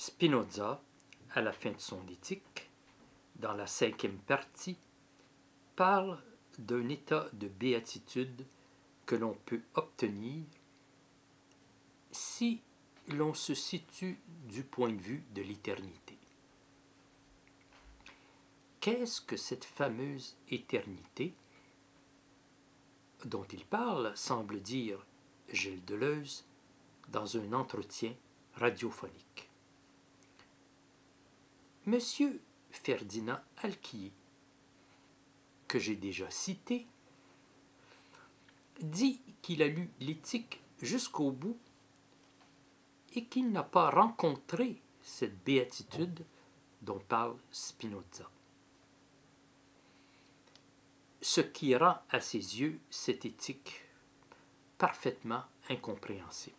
Spinoza, à la fin de son éthique, dans la 5e partie, parle d'un état de béatitude que l'on peut obtenir si l'on se situe du point de vue de l'éternité. Qu'est-ce que cette fameuse éternité dont il parle, semble dire Gilles Deleuze, dans un entretien radiophonique? Monsieur Ferdinand Alquier, que j'ai déjà cité, dit qu'il a lu l'éthique jusqu'au bout et qu'il n'a pas rencontré cette béatitude dont parle Spinoza. Ce qui rend à ses yeux cette éthique parfaitement incompréhensible.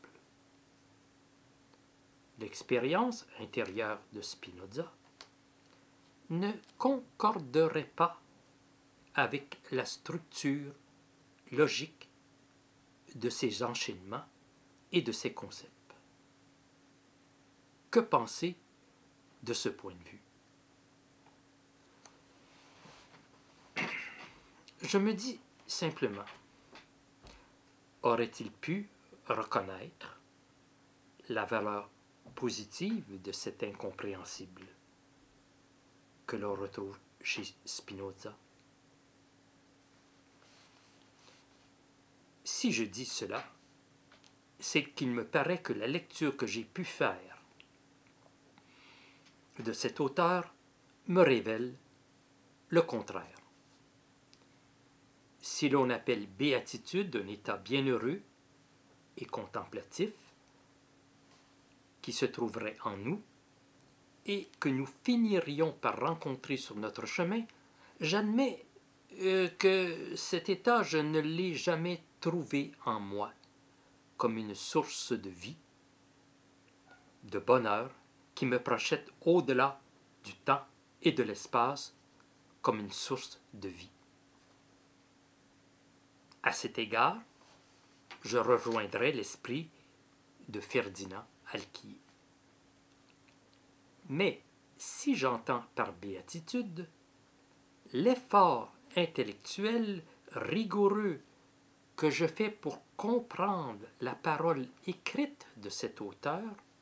L'expérience intérieure de Spinoza ne concorderait pas avec la structure logique de ses enchaînements et de ses concepts. Que penser de ce point de vue? Je me dis simplement, aurait-il pu reconnaître la valeur positive de cet incompréhensible que l'on retrouve chez Spinoza? Si je dis cela, c'est qu'il me paraît que la lecture que j'ai pu faire de cet auteur me révèle le contraire. Si l'on appelle béatitude un état bienheureux et contemplatif qui se trouverait en nous et que nous finirions par rencontrer sur notre chemin, j'admets que cet état, je ne l'ai jamais trouvé en moi comme une source de vie, de bonheur, qui me projette au-delà du temps et de l'espace comme une source de vie. À cet égard, je rejoindrai l'esprit de Ferdinand Alquier. Mais si j'entends par béatitude l'effort intellectuel rigoureux que je fais pour comprendre la parole écrite de cet auteur,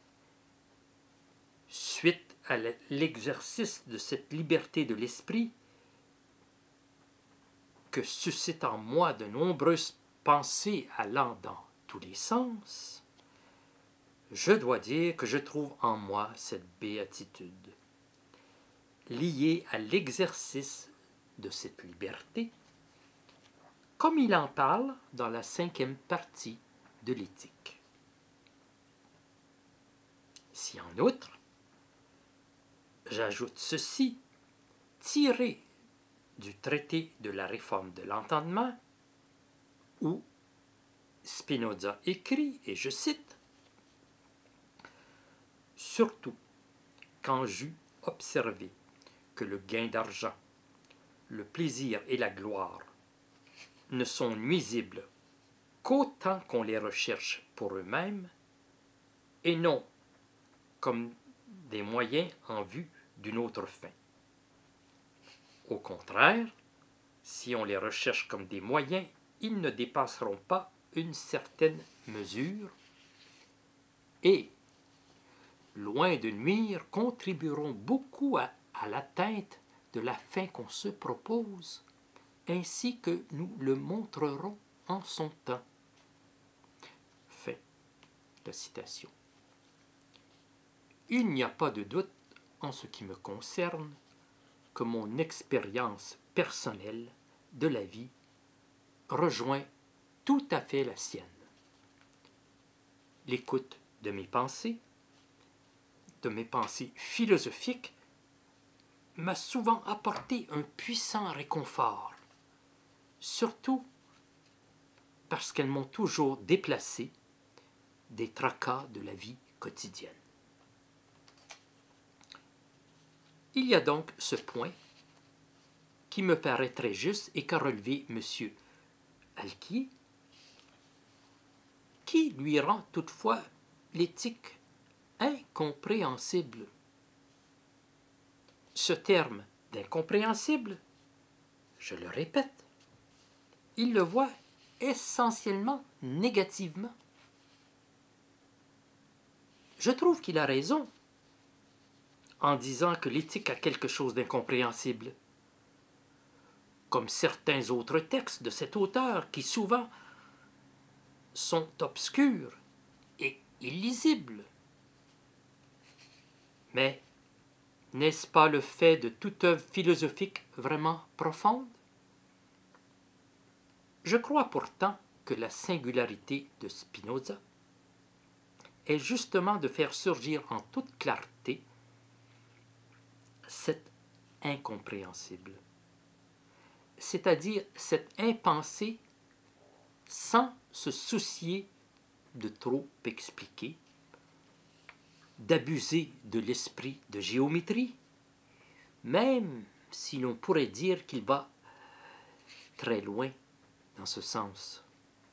suite à l'exercice de cette liberté de l'esprit que suscite en moi de nombreuses pensées allant dans tous les sens, je dois dire que je trouve en moi cette béatitude, liée à l'exercice de cette liberté, comme il en parle dans la 5e partie de l'éthique. Si en outre, j'ajoute ceci, tiré du traité de la réforme de l'entendement, où Spinoza écrit, et je cite, « Surtout quand j'eus observé que le gain d'argent, le plaisir et la gloire ne sont nuisibles qu'autant qu'on les recherche pour eux-mêmes, et non comme des moyens en vue d'une autre fin. Au contraire, si on les recherche comme des moyens, ils ne dépasseront pas une certaine mesure et, loin de nuire, contribueront beaucoup à l'atteinte de la fin qu'on se propose, ainsi que nous le montrerons en son temps. » Fin de citation. Il n'y a pas de doute, en ce qui me concerne, que mon expérience personnelle de la vie rejoint tout à fait la sienne. L'écoute de mes pensées philosophiques, m'a souvent apporté un puissant réconfort, surtout parce qu'elles m'ont toujours déplacé des tracas de la vie quotidienne. Il y a donc ce point qui me paraît très juste et qu'a relevé M. Alquier, qui lui rend toutefois l'éthique incompréhensible. Ce terme d'incompréhensible, je le répète, il le voit essentiellement négativement. Je trouve qu'il a raison en disant que l'éthique a quelque chose d'incompréhensible, comme certains autres textes de cet auteur qui souvent sont obscurs et illisibles. Mais n'est-ce pas le fait de toute œuvre philosophique vraiment profonde? Je crois pourtant que la singularité de Spinoza est justement de faire surgir en toute clarté cet incompréhensible, c'est-à-dire cette impensée sans se soucier de trop expliquer, d'abuser de l'esprit de géométrie, même si l'on pourrait dire qu'il va très loin dans ce sens.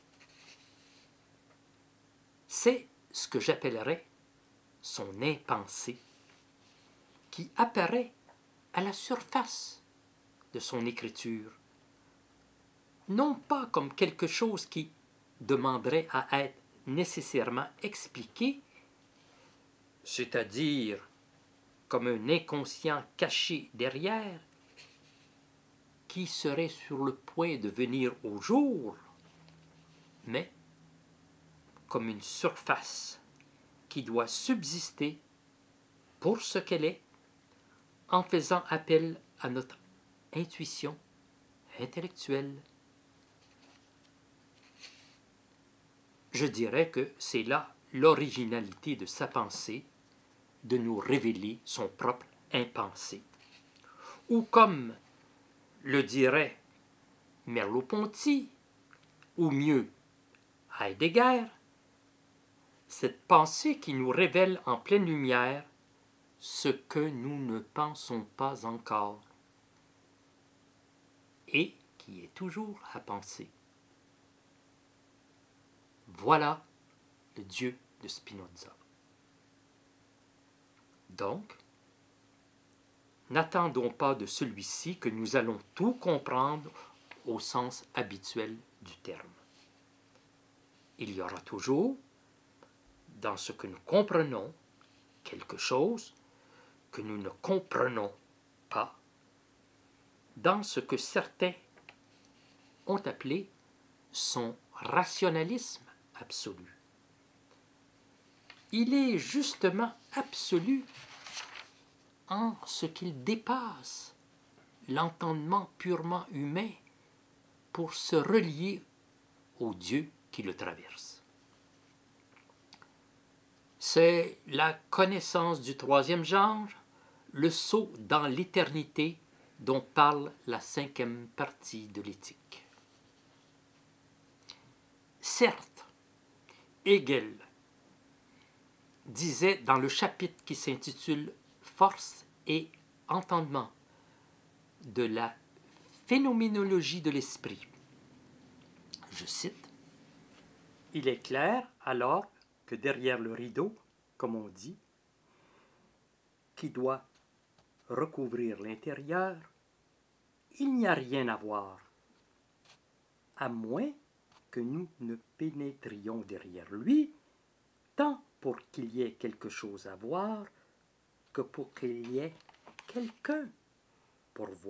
C'est ce que j'appellerais son impensée, qui apparaît à la surface de son écriture, non pas comme quelque chose qui demanderait à être nécessairement expliqué, c'est-à-dire comme un inconscient caché derrière, qui serait sur le point de venir au jour, mais comme une surface qui doit subsister pour ce qu'elle est, en faisant appel à notre intuition intellectuelle. Je dirais que c'est là l'originalité de sa pensée, de nous révéler son propre impensé. Ou comme le dirait Merleau-Ponty, ou mieux Heidegger, cette pensée qui nous révèle en pleine lumière ce que nous ne pensons pas encore et qui est toujours à penser. Voilà le Dieu de Spinoza. Donc, n'attendons pas de celui-ci que nous allons tout comprendre au sens habituel du terme. Il y aura toujours, dans ce que nous comprenons, quelque chose que nous ne comprenons pas, dans ce que certains ont appelé son rationalisme absolu. Il est justement absolu en ce qu'il dépasse l'entendement purement humain pour se relier au Dieu qui le traverse. C'est la connaissance du troisième genre, le saut dans l'éternité dont parle la 5e partie de l'éthique. Certes, Hegel disait dans le chapitre qui s'intitule « Force et entendement » de la phénoménologie de l'esprit, je cite, « Il est clair alors que derrière le rideau, comme on dit, qui doit recouvrir l'intérieur, il n'y a rien à voir, à moins que nous ne pénétrions derrière lui, tant pour qu'il y ait quelque chose à voir que pour qu'il y ait quelqu'un pour voir. »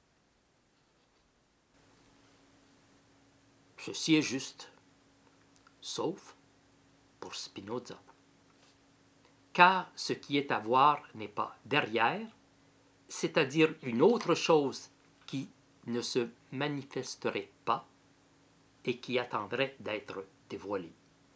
Ceci est juste, sauf pour Spinoza. Car ce qui est à voir n'est pas derrière, c'est-à-dire une autre chose qui ne se manifesterait pas et qui attendrait d'être dévoilée.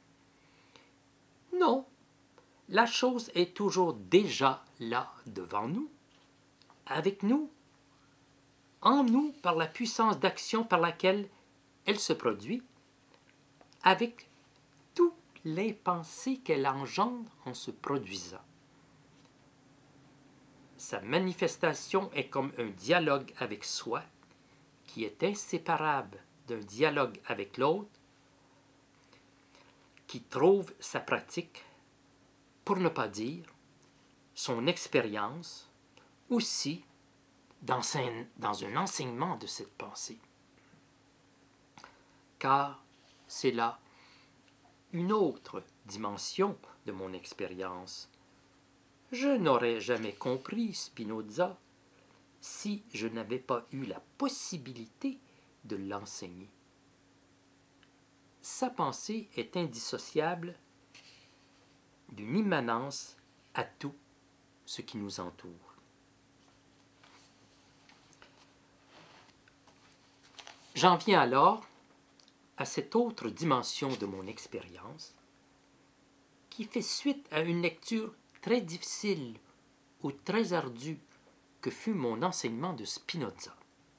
Non, la chose est toujours déjà là devant nous, avec nous, en nous par la puissance d'action par laquelle elle se produit, avec tout l'impensé qu'elle engendre en se produisant. Sa manifestation est comme un dialogue avec soi, qui est inséparable d'un dialogue avec l'autre, qui trouve sa pratique pour ne pas dire son expérience, aussi dans un enseignement de cette pensée. Car c'est là une autre dimension de mon expérience. Je n'aurais jamais compris Spinoza si je n'avais pas eu la possibilité de l'enseigner. Sa pensée est indissociable d'une immanence à tout ce qui nous entoure. J'en viens alors à cette autre dimension de mon expérience qui fait suite à une lecture très difficile ou très ardue que fut mon enseignement de Spinoza.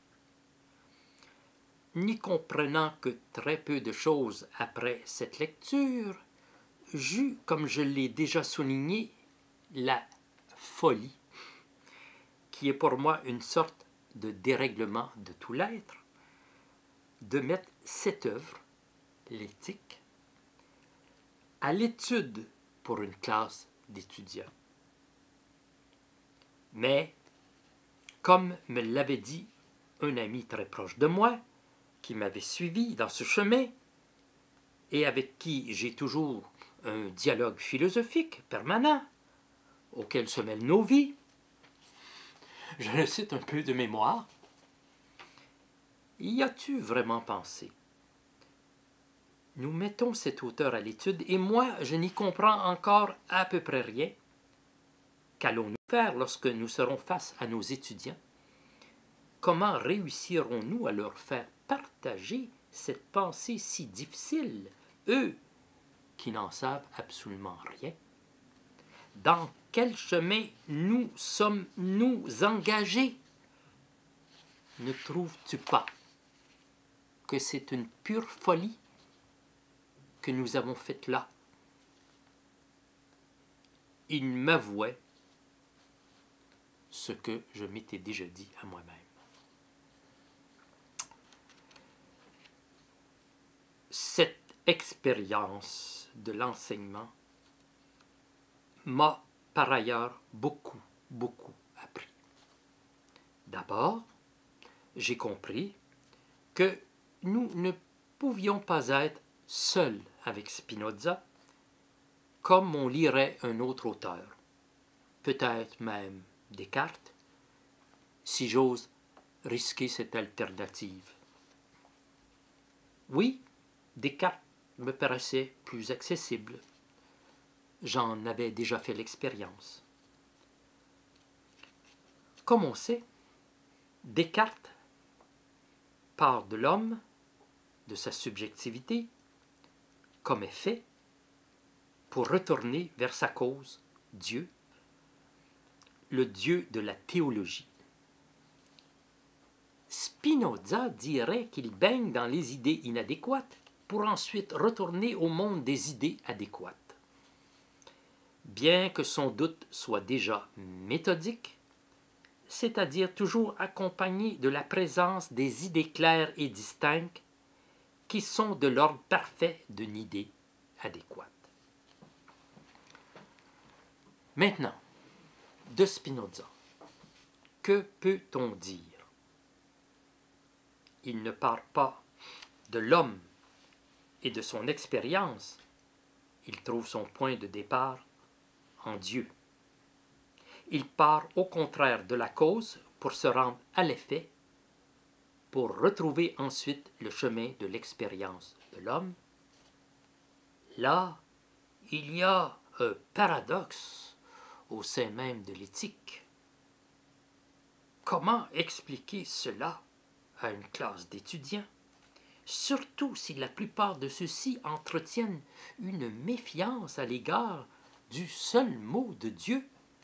N'y comprenant que très peu de choses après cette lecture, j'eus, comme je l'ai déjà souligné, la folie, qui est pour moi une sorte de dérèglement de tout l'être, de mettre cette œuvre, l'éthique, à l'étude pour une classe d'étudiants. Mais, comme me l'avait dit un ami très proche de moi, qui m'avait suivi dans ce chemin, et avec qui j'ai toujours un dialogue philosophique permanent, auquel se mêlent nos vies, je le cite un peu de mémoire, y as-tu vraiment pensé? Nous mettons cet auteur à l'étude, et moi, je n'y comprends encore à peu près rien. Qu'allons-nous faire lorsque nous serons face à nos étudiants? Comment réussirons-nous à leur faire partager cette pensée si difficile, eux qui n'en savent absolument rien? Dans quel chemin nous sommes-nous engagés? Ne trouves-tu pas que c'est une pure folie que nous avons faite là? Il m'avouait ce que je m'étais déjà dit à moi-même. Cette expérience de l'enseignement m'a par ailleurs beaucoup appris. D'abord, j'ai compris que nous ne pouvions pas être seuls avec Spinoza comme on lirait un autre auteur, peut-être même Descartes, si j'ose risquer cette alternative. Oui, Descartes me paraissait plus accessible. J'en avais déjà fait l'expérience. Comme on sait, Descartes part de l'homme, de sa subjectivité, comme est fait, pour retourner vers sa cause, Dieu, le Dieu de la théologie. Spinoza dirait qu'il baigne dans les idées inadéquates pour ensuite retourner au monde des idées adéquates. Bien que son doute soit déjà méthodique, c'est-à-dire toujours accompagné de la présence des idées claires et distinctes qui sont de l'ordre parfait d'une idée adéquate. Maintenant, de Spinoza, que peut-on dire? Il ne part pas de l'homme et de son expérience, il trouve son point de départ en Dieu. Il part au contraire de la cause pour se rendre à l'effet, pour retrouver ensuite le chemin de l'expérience de l'homme. Là, il y a un paradoxe au sein même de l'éthique. Comment expliquer cela à une classe d'étudiants, surtout si la plupart de ceux-ci entretiennent une méfiance à l'égard du seul mot de Dieu?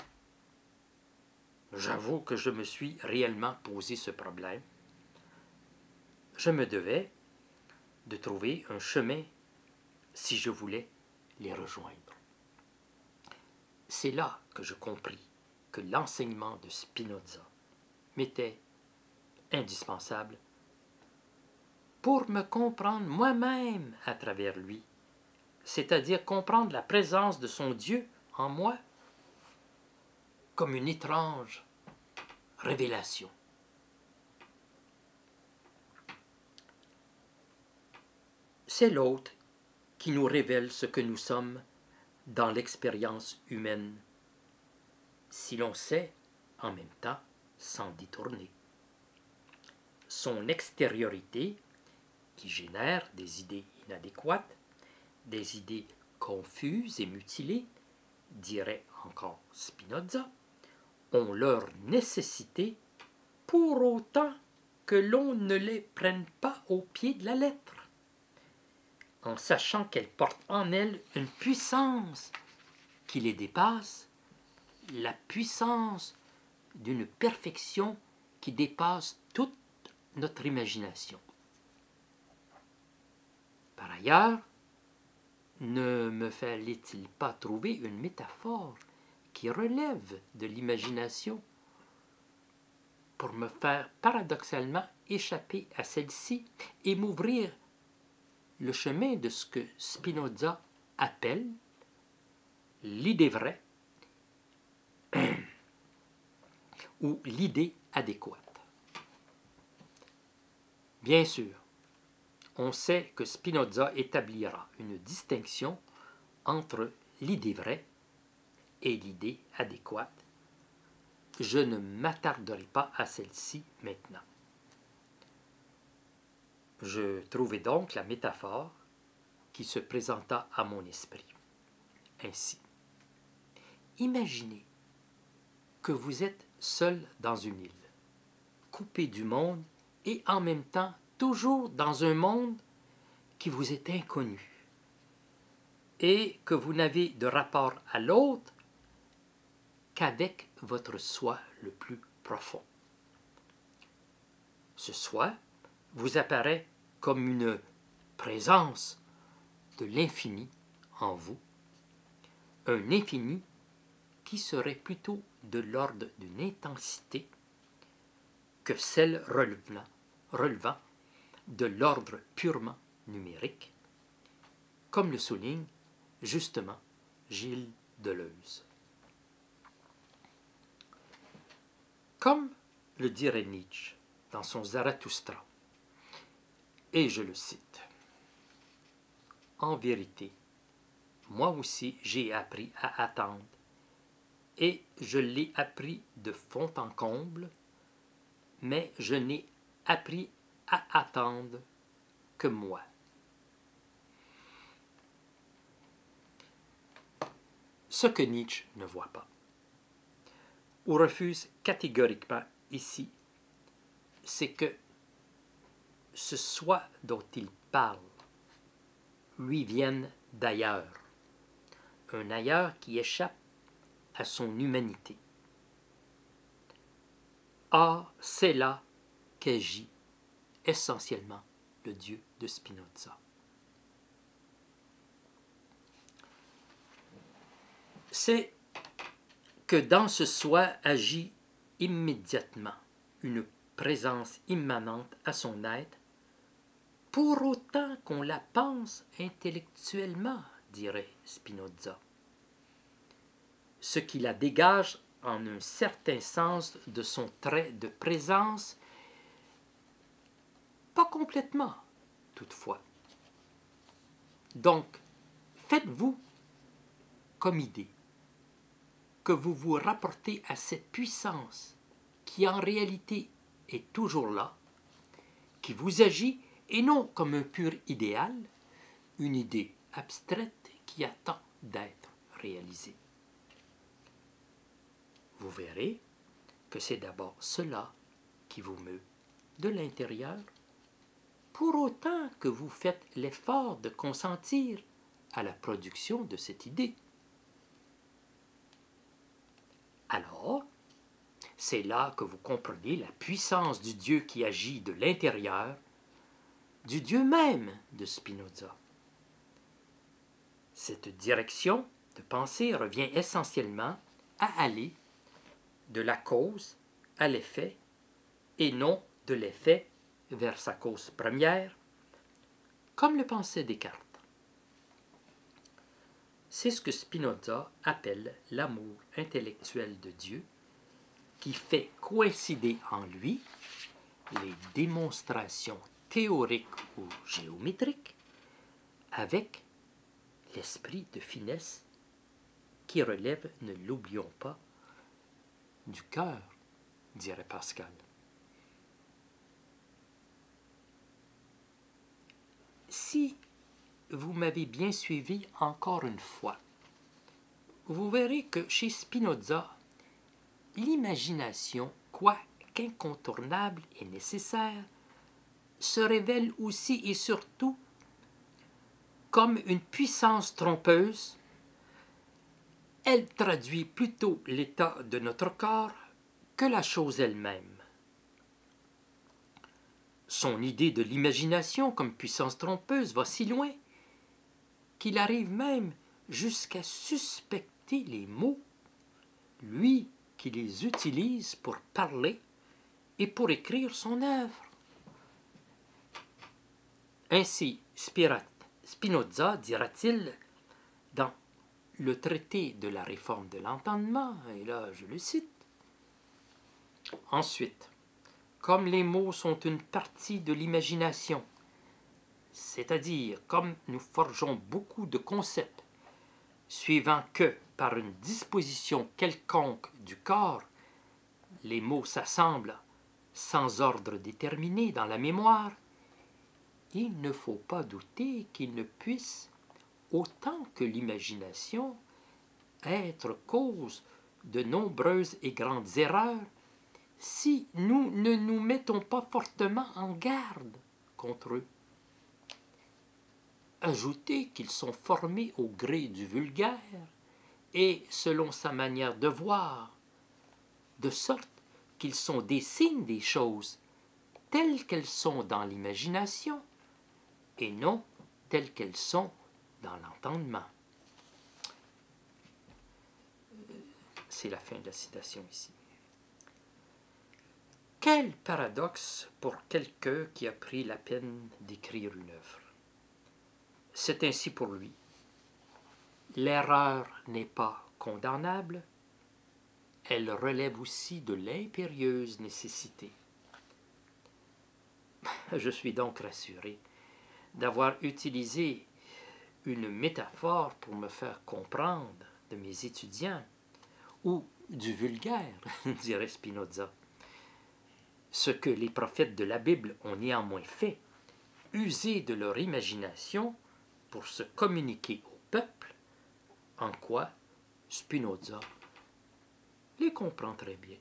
J'avoue que je me suis réellement posé ce problème. Je me devais de trouver un chemin si je voulais les rejoindre. C'est là que je compris que l'enseignement de Spinoza m'était indispensable pour me comprendre moi-même à travers lui, c'est-à-dire comprendre la présence de son Dieu en moi comme une étrange révélation. C'est l'autre qui nous révèle ce que nous sommes dans l'expérience humaine, si l'on sait en même temps s'en détourner. Son extériorité, qui génère des idées inadéquates, des idées confuses et mutilées, dirait encore Spinoza, ont leur nécessité pour autant que l'on ne les prenne pas au pied de la lettre, en sachant qu'elles portent en elles une puissance qui les dépasse, la puissance d'une perfection qui dépasse toute notre imagination. Par ailleurs, ne me fallait-il pas trouver une métaphore qui relève de l'imagination pour me faire paradoxalement échapper à celle-ci et m'ouvrir le chemin de ce que Spinoza appelle l'idée vraie ou l'idée adéquate. Bien sûr, on sait que Spinoza établira une distinction entre l'idée vraie et l'idée adéquate. Je ne m'attarderai pas à celle-ci maintenant. Je trouvai donc la métaphore qui se présenta à mon esprit. Ainsi, imaginez que vous êtes seul dans une île, coupé du monde et en même temps toujours dans un monde qui vous est inconnu et que vous n'avez de rapport à l'autre qu'avec votre soi le plus profond. Ce soi vous apparaît comme une présence de l'infini en vous, un infini qui serait plutôt de l'ordre d'une intensité que celle relevant de l'ordre purement numérique, comme le souligne justement Gilles Deleuze. Comme le dirait Nietzsche dans son Zarathustra, et je le cite, « En vérité, moi aussi j'ai appris à attendre, et je l'ai appris de fond en comble, mais je n'ai appris à attendre que moi. » Ce que Nietzsche ne voit pas, ou refuse catégoriquement ici, c'est que ce soi dont il parle lui vienne d'ailleurs, un ailleurs qui échappe à son humanité. Ah, c'est là qu'agit essentiellement le Dieu de Spinoza. C'est que dans ce soi agit immédiatement une présence immanente à son être, pour autant qu'on la pense intellectuellement, dirait Spinoza. Ce qui la dégage en un certain sens de son trait de présence, pas complètement, toutefois. Donc, faites-vous comme idée que vous vous rapportez à cette puissance qui en réalité est toujours là, qui vous agit et non comme un pur idéal, une idée abstraite qui attend d'être réalisée. Vous verrez que c'est d'abord cela qui vous meut de l'intérieur, pour autant que vous faites l'effort de consentir à la production de cette idée. Alors, c'est là que vous comprenez la puissance du Dieu qui agit de l'intérieur, du Dieu même de Spinoza. Cette direction de pensée revient essentiellement à aller de la cause à l'effet et non de l'effet vers sa cause première, comme le pensait Descartes. C'est ce que Spinoza appelle l'amour intellectuel de Dieu, qui fait coïncider en lui les démonstrations théoriques ou géométriques avec l'esprit de finesse qui relève, ne l'oublions pas, du cœur, dirait Pascal. Si vous m'avez bien suivi encore une fois, vous verrez que chez Spinoza, l'imagination, quoiqu'incontournable et nécessaire, se révèle aussi et surtout comme une puissance trompeuse. Elle traduit plutôt l'état de notre corps que la chose elle-même. Son idée de l'imagination comme puissance trompeuse va si loin qu'il arrive même jusqu'à suspecter les mots, lui qui les utilise pour parler et pour écrire son œuvre. Ainsi, Spinoza dira-t-il dans le traité de la réforme de l'entendement, et là je le cite. Ensuite, comme les mots sont une partie de l'imagination, c'est-à-dire comme nous forgeons beaucoup de concepts, suivant que, par une disposition quelconque du corps, les mots s'assemblent sans ordre déterminé dans la mémoire, il ne faut pas douter qu'ils ne puissent, autant que l'imagination, être cause de nombreuses et grandes erreurs si nous ne nous mettons pas fortement en garde contre eux. Ajoutez qu'ils sont formés au gré du vulgaire et selon sa manière de voir, de sorte qu'ils sont des signes des choses telles qu'elles sont dans l'imagination et non telles qu'elles sont dans l'entendement. C'est la fin de la citation ici. Quel paradoxe pour quelqu'un qui a pris la peine d'écrire une œuvre. C'est ainsi pour lui. L'erreur n'est pas condamnable, elle relève aussi de l'impérieuse nécessité. Je suis donc rassuré d'avoir utilisé une métaphore pour me faire comprendre de mes étudiants, ou du vulgaire, dirait Spinoza. Ce que les prophètes de la Bible ont néanmoins fait, user de leur imagination pour se communiquer au peuple, en quoi Spinoza les comprend très bien.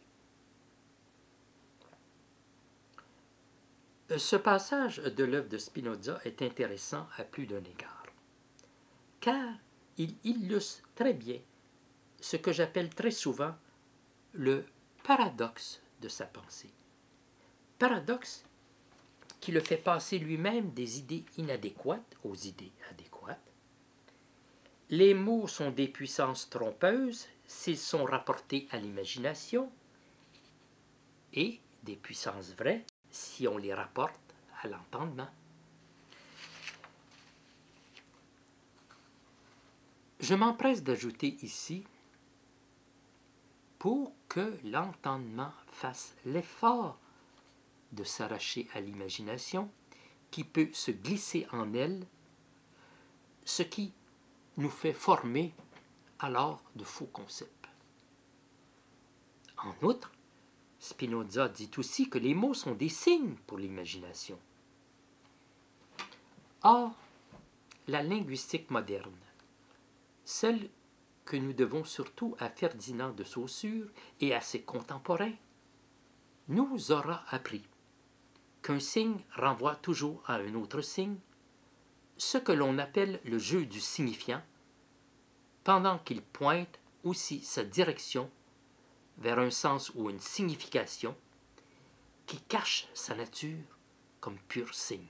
Ce passage de l'œuvre de Spinoza est intéressant à plus d'un égard, car il illustre très bien ce que j'appelle très souvent le paradoxe de sa pensée. Paradoxe qui le fait passer lui-même des idées inadéquates aux idées adéquates. Les mots sont des puissances trompeuses s'ils sont rapportés à l'imagination et des puissances vraies si on les rapporte à l'entendement. Je m'empresse d'ajouter ici, pour que l'entendement fasse l'effort de s'arracher à l'imagination, qui peut se glisser en elle, ce qui nous fait former alors de faux concepts. En outre, Spinoza dit aussi que les mots sont des signes pour l'imagination. Or, la linguistique moderne, celle que nous devons surtout à Ferdinand de Saussure et à ses contemporains, nous aura appris qu'un signe renvoie toujours à un autre signe, ce que l'on appelle le jeu du signifiant, pendant qu'il pointe aussi sa direction vers un sens ou une signification qui cache sa nature comme pur signe.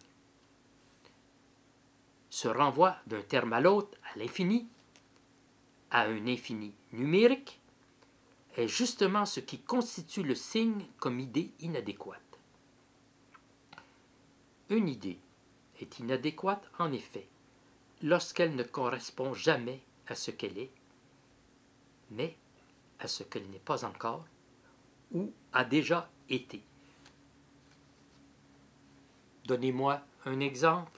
Ce renvoi d'un terme à l'autre, à l'infini, à un infini numérique, est justement ce qui constitue le signe comme idée inadéquate. Une idée est inadéquate, en effet, lorsqu'elle ne correspond jamais à ce qu'elle est, mais à ce qu'elle n'est pas encore ou a déjà été. Donnez-moi un exemple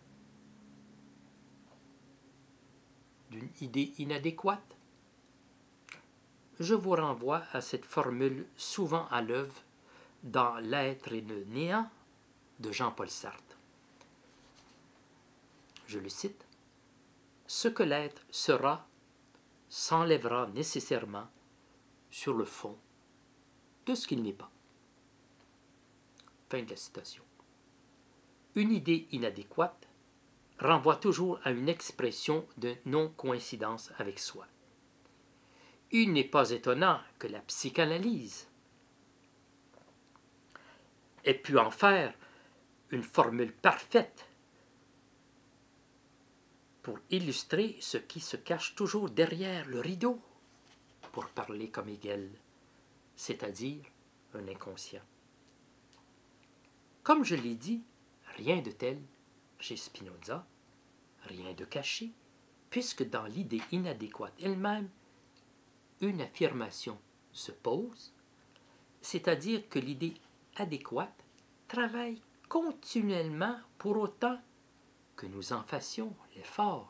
d'une idée inadéquate. Je vous renvoie à cette formule souvent à l'œuvre dans L'être et le néant de Jean-Paul Sartre. Je le cite, « Ce que l'être sera s'enlèvera nécessairement sur le fond de ce qu'il n'est pas. » Fin de la citation. Une idée inadéquate renvoie toujours à une expression de non-coïncidence avec soi. Il n'est pas étonnant que la psychanalyse ait pu en faire une formule parfaite pour illustrer ce qui se cache toujours derrière le rideau, pour parler comme Hegel, c'est-à-dire un inconscient. Comme je l'ai dit, rien de tel chez Spinoza, rien de caché, puisque dans l'idée inadéquate elle-même, une affirmation se pose, c'est-à-dire que l'idée adéquate travaille continuellement pour autant que nous en fassions l'effort.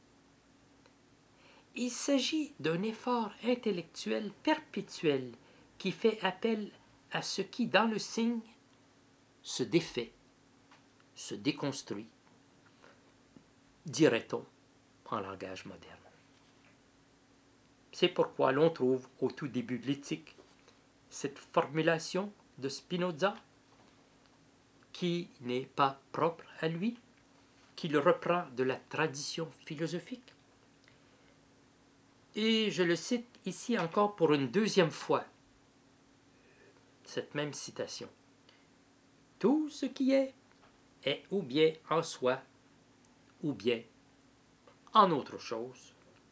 Il s'agit d'un effort intellectuel perpétuel qui fait appel à ce qui, dans le signe, se défait, se déconstruit, dirait-on en langage moderne. C'est pourquoi l'on trouve au tout début de l'éthique cette formulation de Spinoza qui n'est pas propre à lui, qu'il reprend de la tradition philosophique. Et je le cite ici encore pour une deuxième fois, cette même citation. « Tout ce qui est ou bien en soi, ou bien en autre chose. »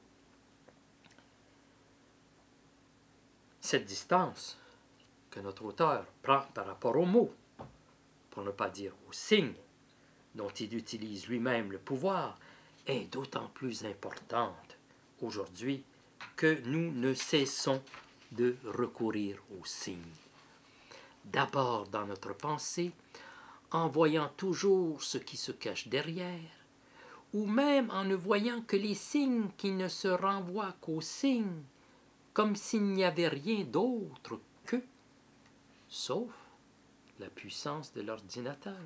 Cette distance que notre auteur prend par rapport aux mots, pour ne pas dire aux signes, dont il utilise lui-même le pouvoir, est d'autant plus importante aujourd'hui que nous ne cessons de recourir aux signes. D'abord dans notre pensée, en voyant toujours ce qui se cache derrière, ou même en ne voyant que les signes qui ne se renvoient qu'aux signes, comme s'il n'y avait rien d'autre que, sauf la puissance de l'ordinateur.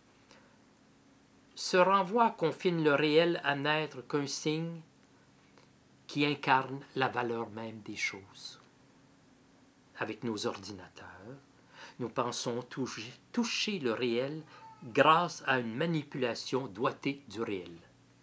Ce renvoi confine le réel à n'être qu'un signe qui incarne la valeur même des choses. Avec nos ordinateurs, nous pensons toucher le réel grâce à une manipulation doigtée du réel.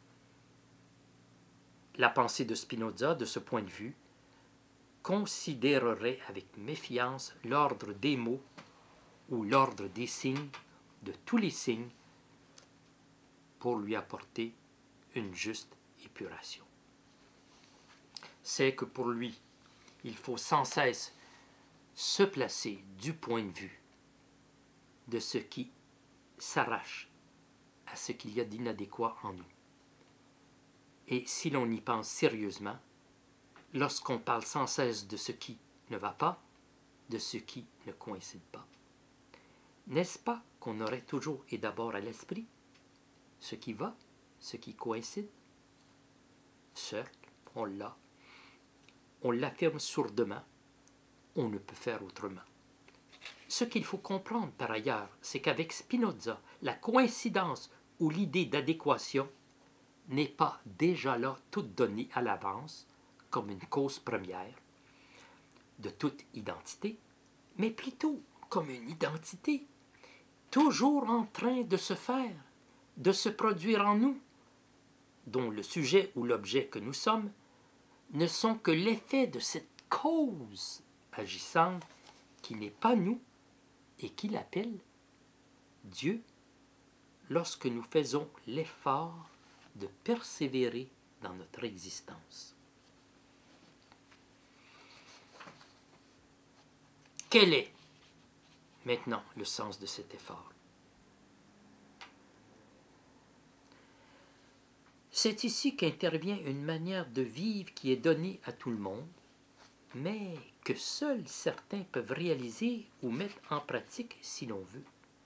La pensée de Spinoza, de ce point de vue, considérerait avec méfiance l'ordre des mots ou l'ordre des signes, de tous les signes, pour lui apporter une juste épuration. C'est que pour lui, il faut sans cesse se placer du point de vue de ce qui s'arrache à ce qu'il y a d'inadéquat en nous. Et si l'on y pense sérieusement, lorsqu'on parle sans cesse de ce qui ne va pas, de ce qui ne coïncide pas, n'est-ce pas qu'on aurait toujours et d'abord à l'esprit ce qui va, ce qui coïncide? Certes, on l'a. On l'affirme sourdement. On ne peut faire autrement. Ce qu'il faut comprendre par ailleurs, c'est qu'avec Spinoza, la coïncidence ou l'idée d'adéquation n'est pas déjà là toute donnée à l'avance comme une cause première de toute identité, mais plutôt comme une identité toujours en train de se faire, de se produire en nous, dont le sujet ou l'objet que nous sommes ne sont que l'effet de cette cause agissante qui n'est pas nous et qu'il appelle Dieu lorsque nous faisons l'effort de persévérer dans notre existence. Quel est maintenant le sens de cet effort? C'est ici qu'intervient une manière de vivre qui est donnée à tout le monde, mais que seuls certains peuvent réaliser ou mettre en pratique si l'on veut.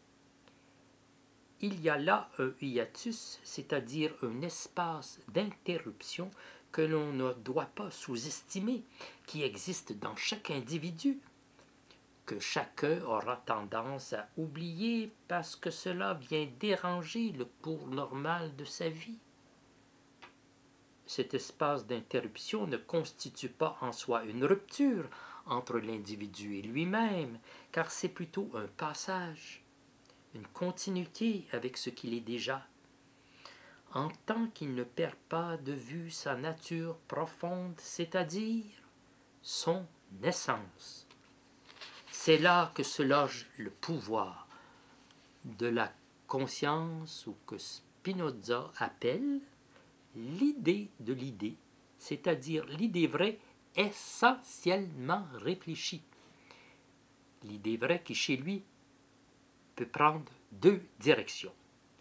Il y a là un hiatus, c'est-à-dire un espace d'interruption que l'on ne doit pas sous-estimer, qui existe dans chaque individu, que chacun aura tendance à oublier parce que cela vient déranger le cours normal de sa vie. Cet espace d'interruption ne constitue pas en soi une rupture entre l'individu et lui-même, car c'est plutôt un passage, une continuité avec ce qu'il est déjà, en tant qu'il ne perd pas de vue sa nature profonde, c'est-à-dire son essence. C'est là que se loge le pouvoir de la conscience, ou que Spinoza appelle l'idée de l'idée, c'est-à-dire l'idée vraie essentiellement réfléchie. L'idée vraie qui, chez lui, peut prendre deux directions.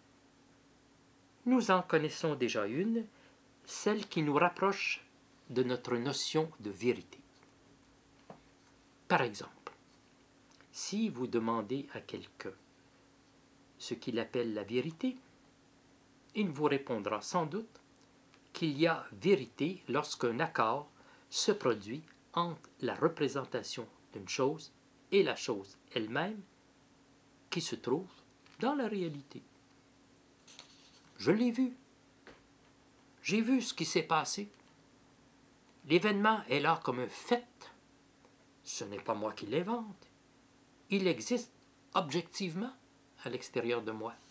Nous en connaissons déjà une, celle qui nous rapproche de notre notion de vérité. Par exemple, si vous demandez à quelqu'un ce qu'il appelle la vérité, il vous répondra sans doute qu'il y a vérité lorsqu'un accord se produit entre la représentation d'une chose et la chose elle-même qui se trouve dans la réalité. Je l'ai vu. J'ai vu ce qui s'est passé. L'événement est là comme un fait. Ce n'est pas moi qui l'invente. Il existe objectivement à l'extérieur de moi.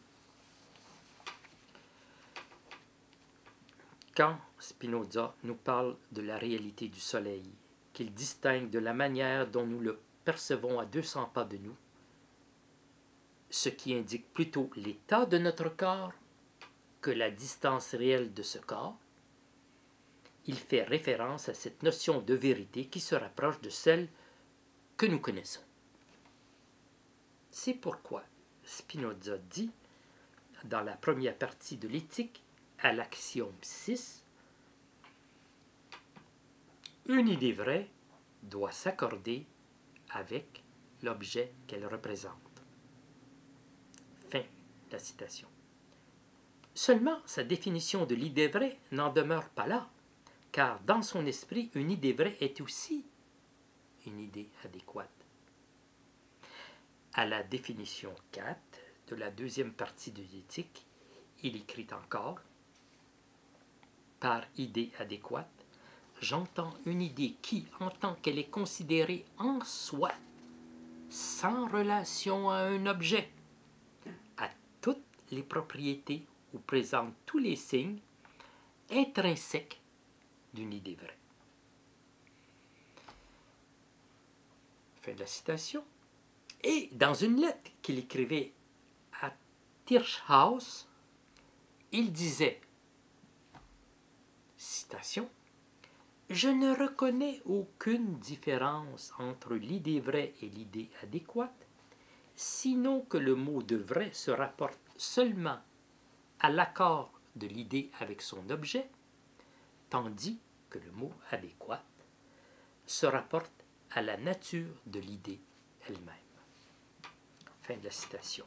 Quand Spinoza nous parle de la réalité du soleil, qu'il distingue de la manière dont nous le percevons à 200 pas de nous, ce qui indique plutôt l'état de notre corps que la distance réelle de ce corps, il fait référence à cette notion de vérité qui se rapproche de celle que nous connaissons. C'est pourquoi Spinoza dit, dans la première partie de l'éthique, à l'axiome 6, une idée vraie doit s'accorder avec l'objet qu'elle représente. Fin de la citation. Seulement, sa définition de l'idée vraie n'en demeure pas là, car dans son esprit, une idée vraie est aussi une idée adéquate. À la définition 4 de la deuxième partie de l'éthique, il écrit encore « Par idée adéquate, j'entends une idée qui, en tant qu'elle est considérée en soi, sans relation à un objet, a toutes les propriétés ou présente tous les signes intrinsèques d'une idée vraie. » Fin de la citation. Et dans une lettre qu'il écrivait à Tirschhaus, il disait, citation, « Je ne reconnais aucune différence entre l'idée vraie et l'idée adéquate, sinon que le mot de vrai se rapporte seulement à l'accord de l'idée avec son objet, tandis que le mot adéquat se rapporte à la nature de l'idée elle-même. » Fin de la citation.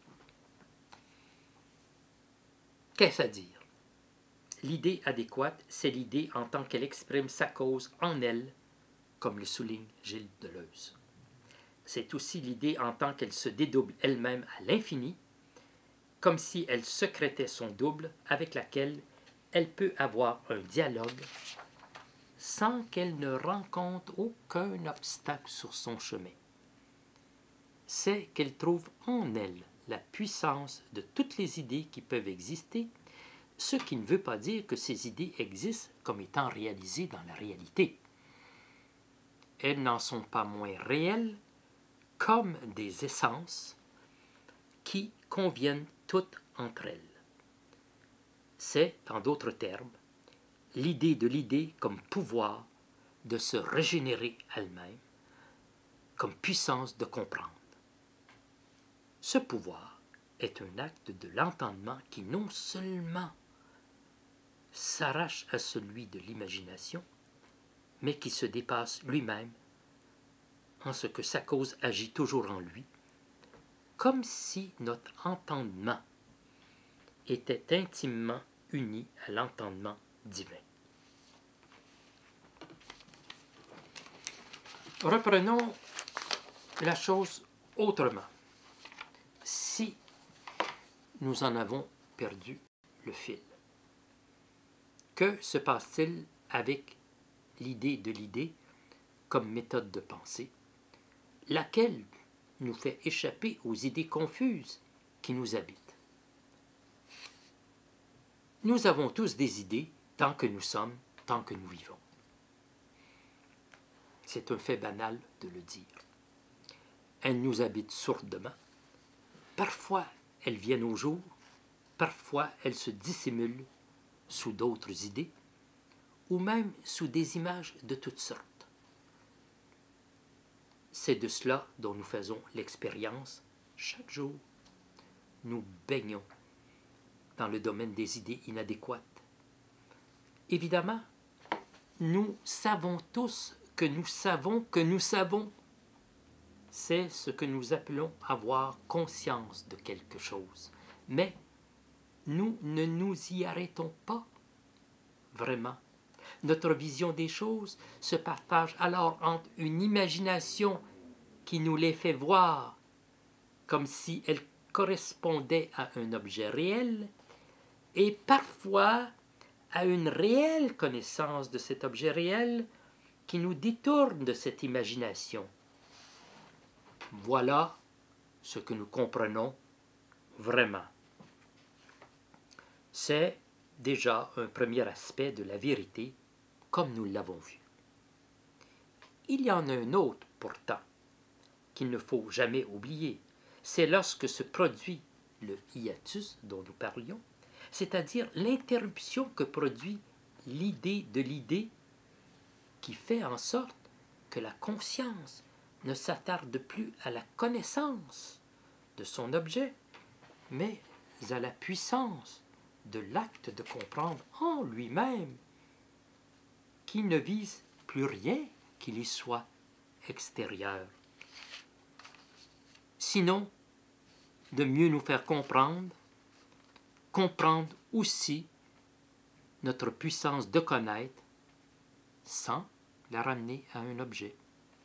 Qu'est-ce à dire? L'idée adéquate, c'est l'idée en tant qu'elle exprime sa cause en elle, comme le souligne Gilles Deleuze. C'est aussi l'idée en tant qu'elle se dédouble elle-même à l'infini, comme si elle secrétait son double avec laquelle elle peut avoir un dialogue sans qu'elle ne rencontre aucun obstacle sur son chemin. C'est qu'elle trouve en elle la puissance de toutes les idées qui peuvent exister, ce qui ne veut pas dire que ces idées existent comme étant réalisées dans la réalité. Elles n'en sont pas moins réelles comme des essences qui conviennent toutes entre elles. C'est, en d'autres termes, l'idée de l'idée comme pouvoir de se régénérer elle-même, comme puissance de comprendre. Ce pouvoir est un acte de l'entendement qui non seulement s'arrache à celui de l'imagination, mais qui se dépasse lui-même en ce que sa cause agit toujours en lui, comme si notre entendement était intimement uni à l'entendement divin. Reprenons la chose autrement. Si nous en avons perdu le fil, que se passe-t-il avec l'idée de l'idée comme méthode de pensée, laquelle nous fait échapper aux idées confuses qui nous habitent? Nous avons tous des idées tant que nous sommes, tant que nous vivons. C'est un fait banal de le dire. Elles nous habitent sourdement. Parfois, elles viennent au jour. Parfois, elles se dissimulent sous d'autres idées ou même sous des images de toutes sortes. C'est de cela dont nous faisons l'expérience chaque jour. Nous baignons dans le domaine des idées inadéquates. Évidemment, nous savons tous que nous savons que nous savons. C'est ce que nous appelons avoir conscience de quelque chose. Mais nous ne nous y arrêtons pas vraiment. Notre vision des choses se partage alors entre une imagination qui nous les fait voir comme si elle correspondait à un objet réel et parfois à une réelle connaissance de cet objet réel qui nous détourne de cette imagination. Voilà ce que nous comprenons vraiment. C'est déjà un premier aspect de la vérité, comme nous l'avons vu. Il y en a un autre, pourtant, qu'il ne faut jamais oublier. C'est lorsque se produit le hiatus dont nous parlions, c'est-à-dire l'interruption que produit l'idée de l'idée qui fait en sorte que la conscience ne s'attarde plus à la connaissance de son objet, mais à la puissance de l'acte de comprendre en lui-même, qui ne vise plus rien qui lui soit extérieur. Sinon, de mieux nous faire comprendre aussi notre puissance de connaître sans la ramener à un objet.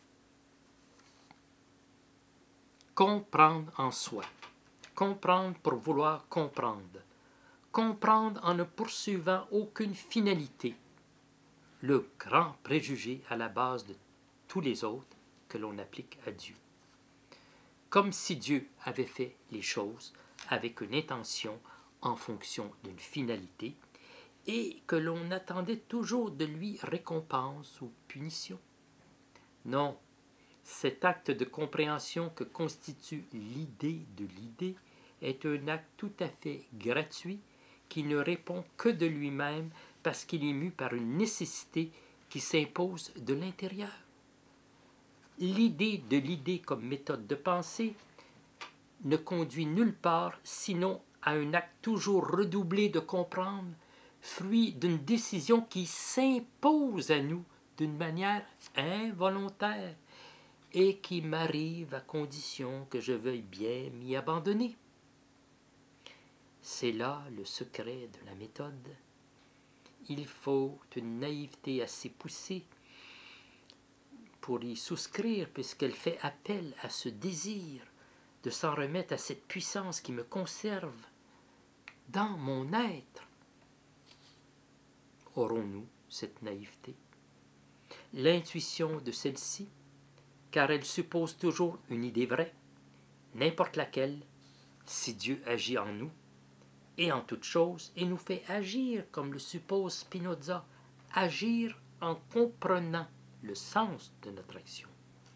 Comprendre en soi. Comprendre pour vouloir comprendre. Comprendre en ne poursuivant aucune finalité. Le grand préjugé à la base de tous les autres que l'on applique à Dieu. Comme si Dieu avait fait les choses avec une intention en fonction d'une finalité et que l'on attendait toujours de lui récompense ou punition. Non, cet acte de compréhension que constitue l'idée de l'idée est un acte tout à fait gratuit qui ne répond que de lui-même parce qu'il est mu par une nécessité qui s'impose de l'intérieur. L'idée de l'idée comme méthode de pensée ne conduit nulle part sinon à un acte toujours redoublé de comprendre, fruit d'une décision qui s'impose à nous d'une manière involontaire et qui m'arrive à condition que je veuille bien m'y abandonner. C'est là le secret de la méthode. Il faut une naïveté assez poussée pour y souscrire, puisqu'elle fait appel à ce désir de s'en remettre à cette puissance qui me conserve dans mon être. Aurons-nous cette naïveté? L'intuition de celle-ci, car elle suppose toujours une idée vraie, n'importe laquelle, si Dieu agit en nous et en toute chose, et nous fait agir, comme le suppose Spinoza, agir en comprenant le sens de notre action.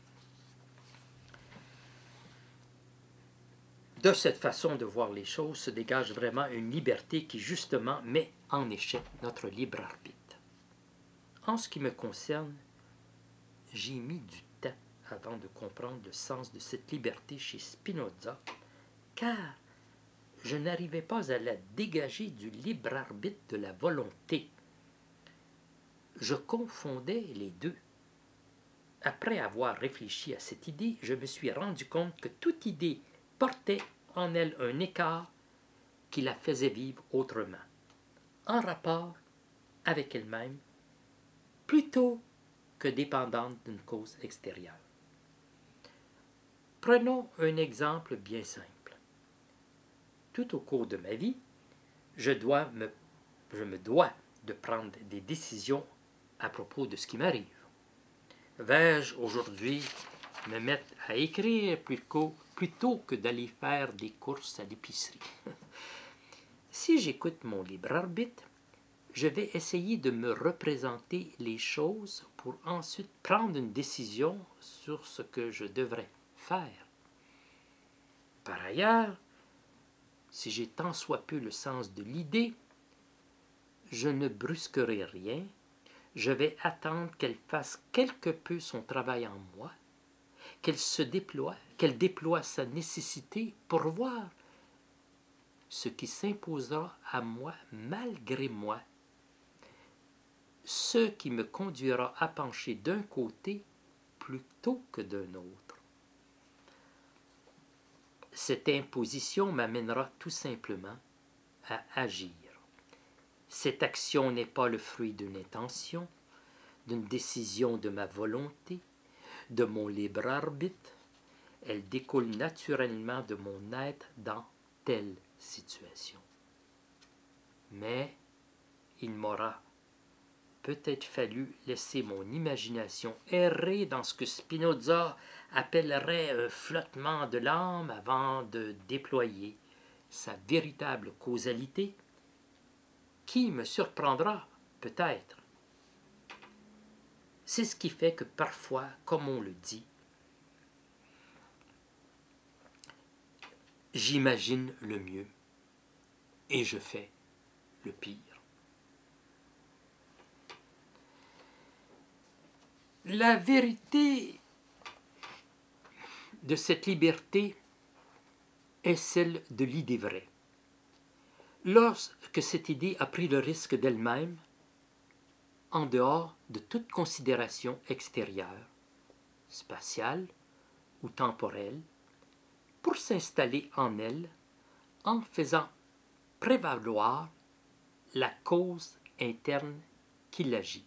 De cette façon de voir les choses se dégage vraiment une liberté qui justement met en échec notre libre arbitre. En ce qui me concerne, j'ai mis du temps avant de comprendre le sens de cette liberté chez Spinoza, car je n'arrivais pas à la dégager du libre arbitre de la volonté. Je confondais les deux. Après avoir réfléchi à cette idée, je me suis rendu compte que toute idée portait en elle un écart qui la faisait vivre autrement, en rapport avec elle-même, plutôt que dépendante d'une cause extérieure. Prenons un exemple bien simple. Tout au cours de ma vie, je me dois de prendre des décisions à propos de ce qui m'arrive. Vais-je aujourd'hui me mettre à écrire plutôt que d'aller faire des courses à l'épicerie? Si j'écoute mon libre arbitre, je vais essayer de me représenter les choses pour ensuite prendre une décision sur ce que je devrais faire. Par ailleurs, si j'ai tant soit peu le sens de l'idée, je ne brusquerai rien, je vais attendre qu'elle fasse quelque peu son travail en moi, qu'elle déploie sa nécessité pour voir ce qui s'imposera à moi malgré moi, ce qui me conduira à pencher d'un côté plutôt que d'un autre. Cette imposition m'amènera tout simplement à agir. Cette action n'est pas le fruit d'une intention, d'une décision de ma volonté, de mon libre arbitre. Elle découle naturellement de mon être dans telle situation. Mais il m'aura peut-être fallu laisser mon imagination errer dans ce que Spinoza appellerait un flottement de l'âme avant de déployer sa véritable causalité, qui me surprendra peut-être. C'est ce qui fait que parfois, comme on le dit, j'imagine le mieux et je fais le pire. La vérité de cette liberté est celle de l'idée vraie. Lorsque cette idée a pris le risque d'elle-même, en dehors de toute considération extérieure, spatiale ou temporelle, pour s'installer en elle, en faisant prévaloir la cause interne qui l'agit.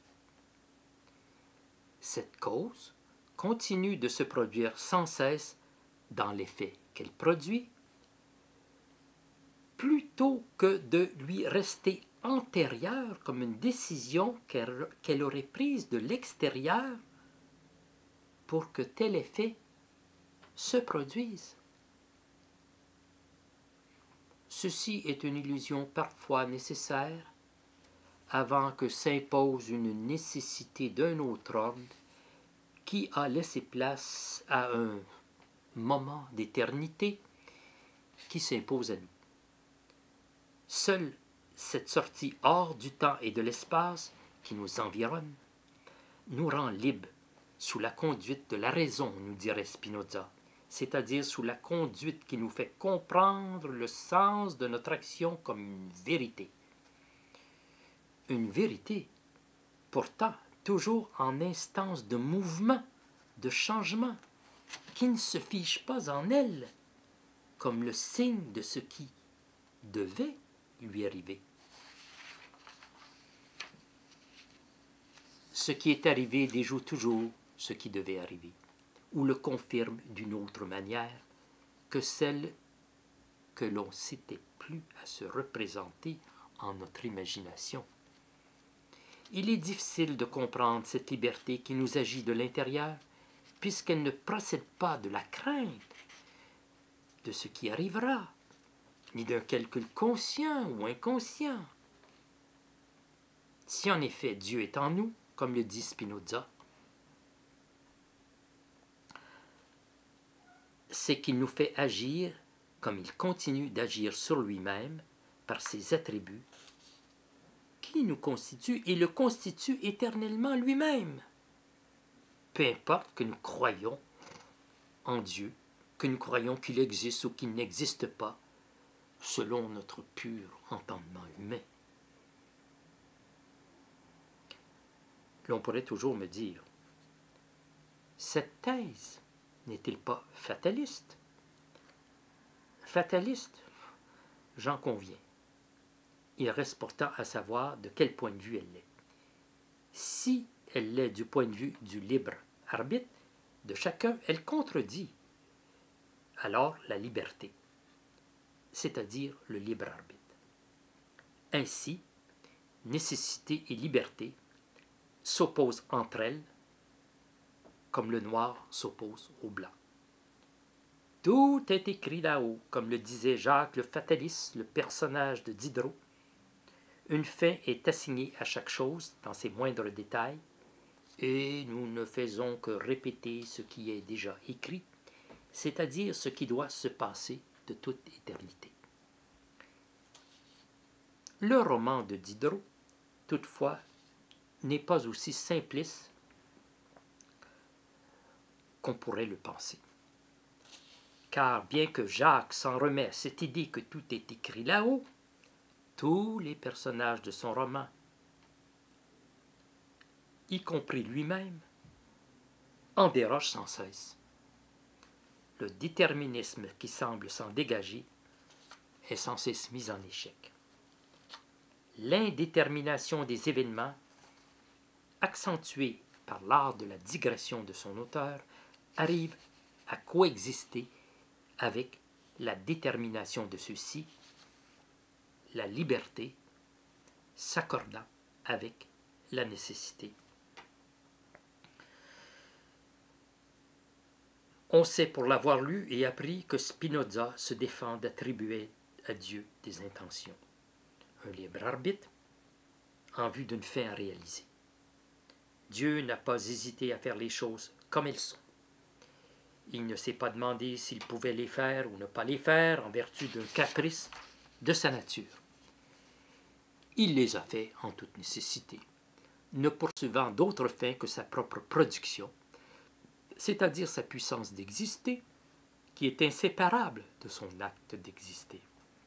Cette cause continue de se produire sans cesse dans l'effet qu'elle produit, plutôt que de lui rester antérieure comme une décision qu'elle aurait prise de l'extérieur pour que tel effet se produise. Ceci est une illusion parfois nécessaire avant que s'impose une nécessité d'un autre ordre qui a laissé place à un moment d'éternité qui s'impose à nous. Seule cette sortie hors du temps et de l'espace qui nous environne nous rend libres sous la conduite de la raison, nous dirait Spinoza, c'est-à-dire sous la conduite qui nous fait comprendre le sens de notre action comme une vérité. Une vérité, pourtant, toujours en instance de mouvement, de changement, qui ne se fiche pas en elle, comme le signe de ce qui devait lui arriver. Ce qui est arrivé déjoue toujours ce qui devait arriver, ou le confirme d'une autre manière que celle que l'on s'était plus à se représenter en notre imagination. Il est difficile de comprendre cette liberté qui nous agit de l'intérieur, puisqu'elle ne procède pas de la crainte de ce qui arrivera, ni d'un calcul conscient ou inconscient. Si en effet Dieu est en nous, comme le dit Spinoza, c'est qu'il nous fait agir comme il continue d'agir sur lui-même par ses attributs qui nous constituent et le constituent éternellement lui-même. Peu importe que nous croyons en Dieu, que nous croyons qu'il existe ou qu'il n'existe pas, selon notre pur entendement humain. L'on pourrait toujours me dire, cette thèse n'est-elle pas fataliste? Fataliste, j'en conviens. Il reste pourtant à savoir de quel point de vue elle l'est. Si elle l'est du point de vue du libre arbitre de chacun, elle contredit alors la liberté, c'est-à-dire le libre arbitre. Ainsi, nécessité et liberté s'opposent entre elles comme le noir s'oppose au blanc. Tout est écrit là-haut, comme le disait Jacques le fataliste, le personnage de Diderot. Une fin est assignée à chaque chose dans ses moindres détails, et nous ne faisons que répéter ce qui est déjà écrit, c'est-à-dire ce qui doit se passer de toute éternité. Le roman de Diderot, toutefois, n'est pas aussi simpliste qu'on pourrait le penser. Car bien que Jacques s'en remet à cette idée que tout est écrit là-haut, tous les personnages de son roman, y compris lui-même, en dérogent sans cesse. Le déterminisme qui semble s'en dégager est sans cesse mis en échec. L'indétermination des événements, accentuée par l'art de la digression de son auteur, arrive à coexister avec la détermination de ceux-ci, la liberté s'accordant avec la nécessité. On sait pour l'avoir lu et appris que Spinoza se défend d'attribuer à Dieu des intentions, un libre arbitre en vue d'une fin à réaliser. Dieu n'a pas hésité à faire les choses comme elles sont. Il ne s'est pas demandé s'il pouvait les faire ou ne pas les faire en vertu d'un caprice de sa nature. Il les a fait en toute nécessité, ne poursuivant d'autre fin que sa propre production, c'est-à-dire sa puissance d'exister, qui est inséparable de son acte d'exister.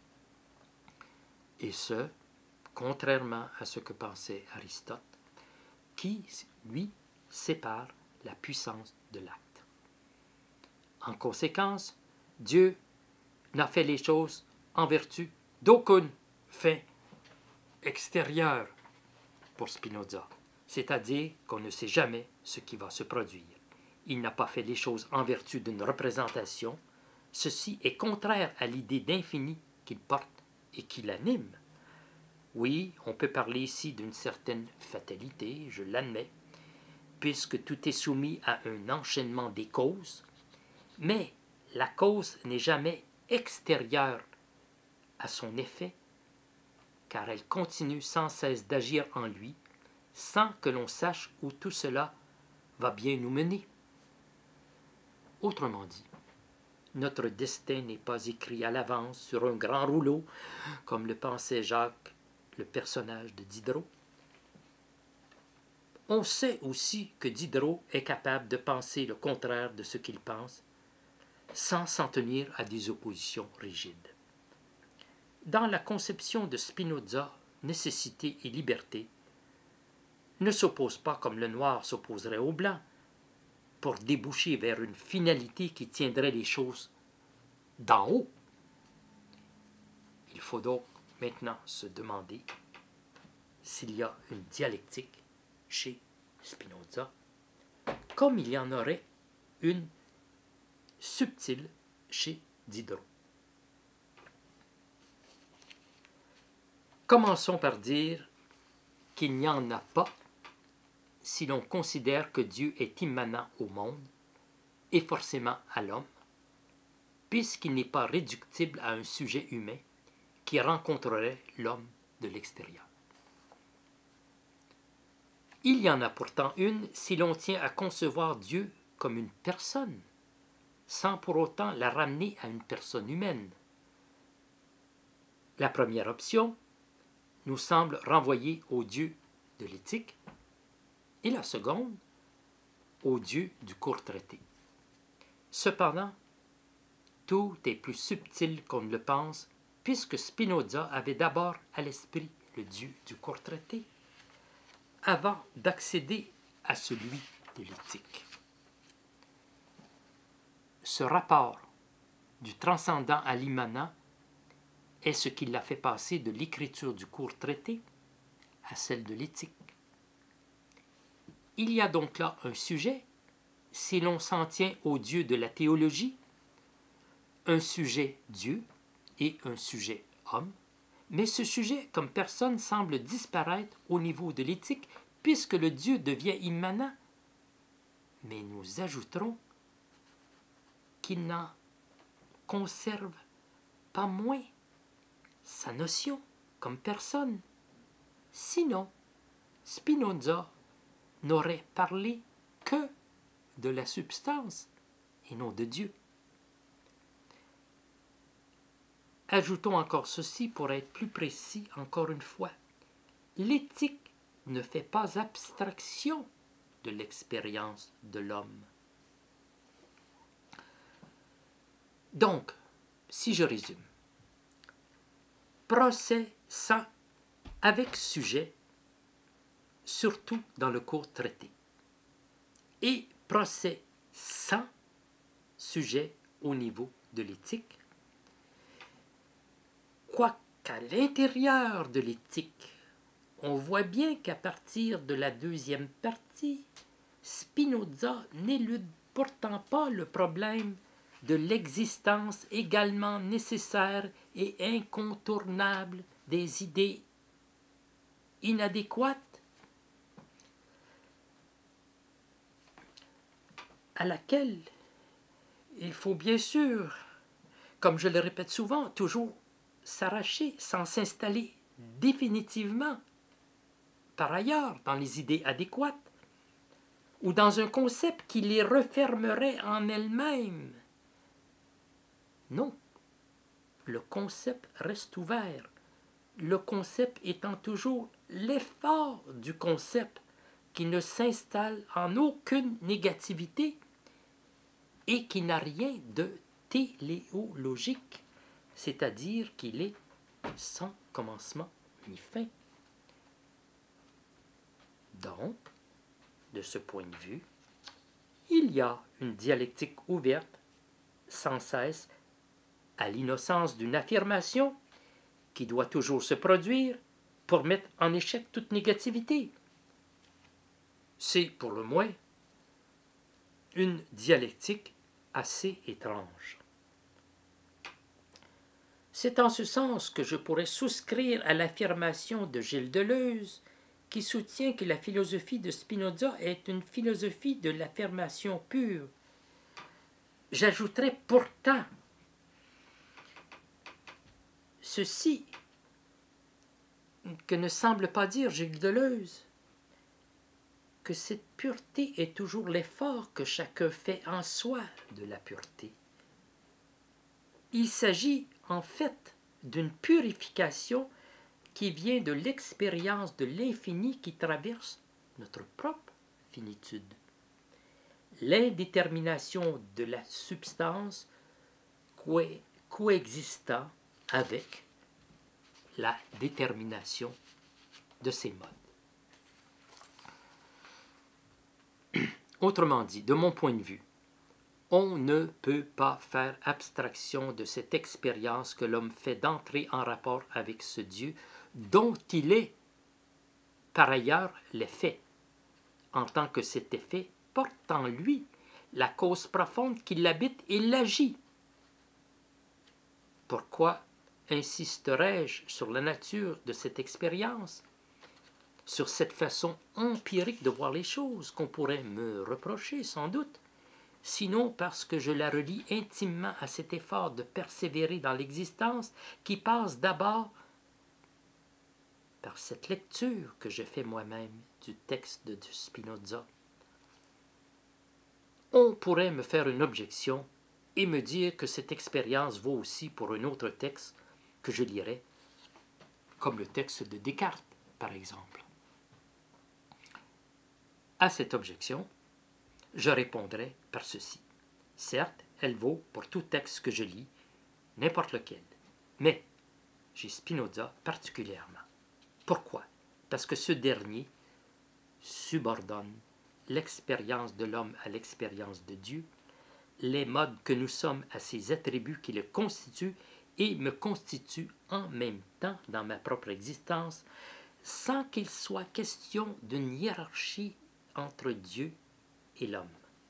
Et ce, contrairement à ce que pensait Aristote, qui, lui, sépare la puissance de l'acte. En conséquence, Dieu n'a fait les choses en vertu d'aucune fin extérieure pour Spinoza, c'est-à-dire qu'on ne sait jamais ce qui va se produire. Il n'a pas fait les choses en vertu d'une représentation. Ceci est contraire à l'idée d'infini qu'il porte et qui l'anime. Oui, on peut parler ici d'une certaine fatalité, je l'admets, puisque tout est soumis à un enchaînement des causes, mais la cause n'est jamais extérieure à son effet, car elle continue sans cesse d'agir en lui, sans que l'on sache où tout cela va bien nous mener. Autrement dit, notre destin n'est pas écrit à l'avance sur un grand rouleau, comme le pensait Jacques, le personnage de Diderot. On sait aussi que Diderot est capable de penser le contraire de ce qu'il pense, sans s'en tenir à des oppositions rigides. Dans la conception de Spinoza, nécessité et liberté ne s'opposent pas comme le noir s'opposerait au blanc, pour déboucher vers une finalité qui tiendrait les choses d'en haut. Il faut donc maintenant se demander s'il y a une dialectique chez Spinoza, comme il y en aurait une subtile chez Diderot. Commençons par dire qu'il n'y en a pas si l'on considère que Dieu est immanent au monde et forcément à l'homme, puisqu'il n'est pas réductible à un sujet humain qui rencontrerait l'homme de l'extérieur. Il y en a pourtant une si l'on tient à concevoir Dieu comme une personne, sans pour autant la ramener à une personne humaine. La première option nous semble renvoyer au Dieu de l'éthique, et la seconde, au Dieu du court traité. Cependant, tout est plus subtil qu'on ne le pense, puisque Spinoza avait d'abord à l'esprit le Dieu du court traité, avant d'accéder à celui de l'éthique. Ce rapport du transcendant à l'immanent est ce qui l'a fait passer de l'écriture du court traité à celle de l'éthique. Il y a donc là un sujet, si l'on s'en tient au Dieu de la théologie, un sujet Dieu et un sujet homme, mais ce sujet comme personne semble disparaître au niveau de l'éthique puisque le Dieu devient immanent. Mais nous ajouterons qu'il n'en conserve pas moins sa notion comme personne. Sinon, Spinoza n'aurait parlé que de la substance et non de Dieu. Ajoutons encore ceci pour être plus précis encore une fois. L'éthique ne fait pas abstraction de l'expérience de l'homme. Donc, si je résume, procès sans avec sujet, surtout dans le court traité, et procès sans sujet au niveau de l'éthique, quoiqu'à l'intérieur de l'éthique, on voit bien qu'à partir de la deuxième partie, Spinoza n'élude pourtant pas le problème de l'existence également nécessaire et incontournable des idées inadéquates à laquelle il faut bien sûr, comme je le répète souvent, toujours s'arracher sans s'installer définitivement par ailleurs dans les idées adéquates ou dans un concept qui les refermerait en elles-mêmes. Non, le concept reste ouvert, le concept étant toujours l'effort du concept qui ne s'installe en aucune négativité et qui n'a rien de téléologique, c'est-à-dire qu'il est sans commencement ni fin. Donc, de ce point de vue, il y a une dialectique ouverte, sans cesse, à l'innocence d'une affirmation qui doit toujours se produire pour mettre en échec toute négativité. C'est, pour le moins, une dialectique assez étrange. C'est en ce sens que je pourrais souscrire à l'affirmation de Gilles Deleuze qui soutient que la philosophie de Spinoza est une philosophie de l'affirmation pure. J'ajouterais pourtant ceci que ne semble pas dire Gilles Deleuze, que cette pureté est toujours l'effort que chacun fait en soi de la pureté. Il s'agit en fait d'une purification qui vient de l'expérience de l'infini qui traverse notre propre finitude. L'indétermination de la substance coexistant avec la détermination de ses modes. Autrement dit, de mon point de vue, on ne peut pas faire abstraction de cette expérience que l'homme fait d'entrer en rapport avec ce Dieu dont il est, par ailleurs, l'effet, en tant que cet effet porte en lui la cause profonde qui l'habite et l'agit. Pourquoi insisterai-je sur la nature de cette expérience, sur cette façon empirique de voir les choses qu'on pourrait me reprocher sans doute, sinon parce que je la relie intimement à cet effort de persévérer dans l'existence qui passe d'abord par cette lecture que je fais moi-même du texte de Spinoza. On pourrait me faire une objection et me dire que cette expérience vaut aussi pour un autre texte que je lirais, comme le texte de Descartes, par exemple. À cette objection, je répondrai par ceci. Certes, elle vaut pour tout texte que je lis, n'importe lequel. Mais chez Spinoza particulièrement. Pourquoi? Parce que ce dernier subordonne l'expérience de l'homme à l'expérience de Dieu, les modes que nous sommes à ses attributs qui le constituent et me constituent en même temps dans ma propre existence, sans qu'il soit question d'une hiérarchie entre Dieu et l'homme.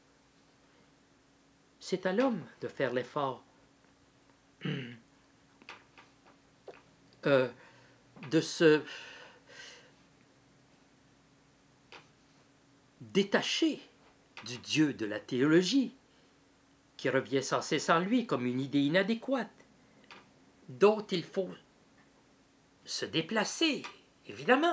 C'est à l'homme de faire l'effort de se détacher du Dieu de la théologie, qui revient sans cesse en lui comme une idée inadéquate, dont il faut se déplacer, évidemment,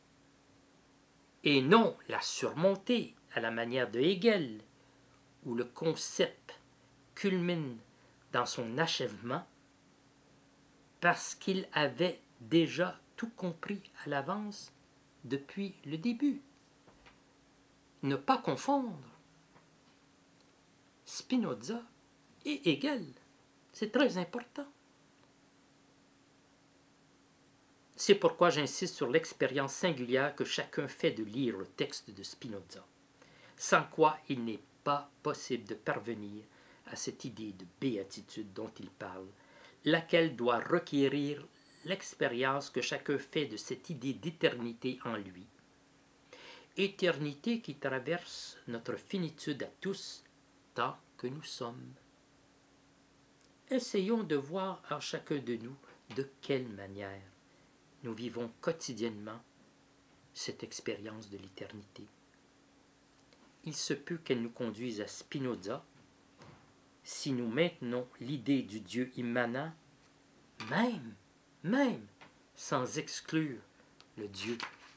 et non la surmonter à la manière de Hegel, où le concept culmine dans son achèvement parce qu'il avait déjà tout compris à l'avance depuis le début. Ne pas confondre Spinoza et Hegel, c'est très important. C'est pourquoi j'insiste sur l'expérience singulière que chacun fait de lire le texte de Spinoza, sans quoi il n'est pas possible de parvenir à cette idée de béatitude dont il parle, laquelle doit requérir l'expérience que chacun fait de cette idée d'éternité en lui. Éternité qui traverse notre finitude à tous, tant que nous sommes. Essayons de voir en chacun de nous de quelle manière nous vivons quotidiennement cette expérience de l'éternité. Il se peut qu'elle nous conduise à Spinoza si nous maintenons l'idée du Dieu immanent, même sans exclure le Dieu